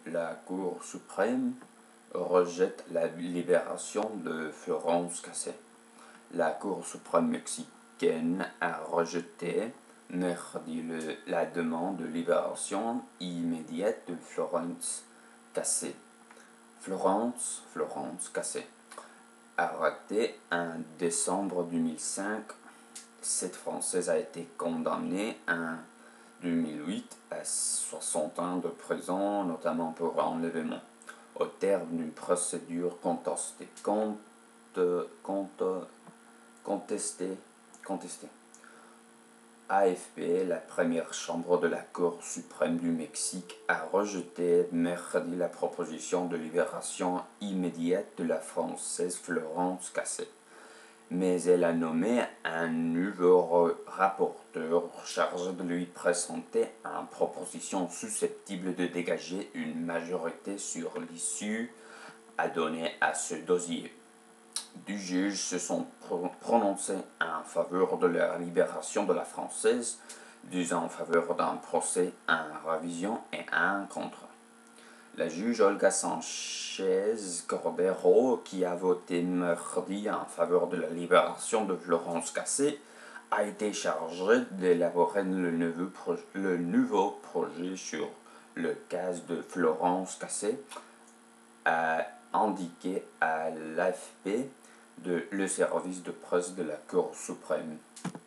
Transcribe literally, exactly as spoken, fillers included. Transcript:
La Cour suprême rejette la libération de Florence Cassé. La Cour suprême mexicaine a rejeté mercredi le, la demande de libération immédiate de Florence Cassé. Florence, Florence Cassé, arrêtée en décembre deux mille cinq, cette Française a été condamnée en deux mille huit à soixante ans de prison, notamment pour enlèvement, au terme d'une procédure contestée. Compte, compte, contestée, contestée. A F P, la première chambre de la Cour suprême du Mexique, a rejeté mercredi la proposition de libération immédiate de la Française Florence Cassé. Mais elle a nommé un nouveau rapporteur chargé de lui présenter une proposition susceptible de dégager une majorité sur l'issue à donner à ce dossier. Deux juges se sont prononcés en faveur de la libération de la Française, deux en faveur d'un procès en révision et un contre. La juge Olga Sanchez Cordero, qui a voté mercredi en faveur de la libération de Florence Cassé, a été chargée d'élaborer le, le nouveau projet sur le cas de Florence Cassé, a indiqué à l'A F P de le service de presse de la Cour suprême.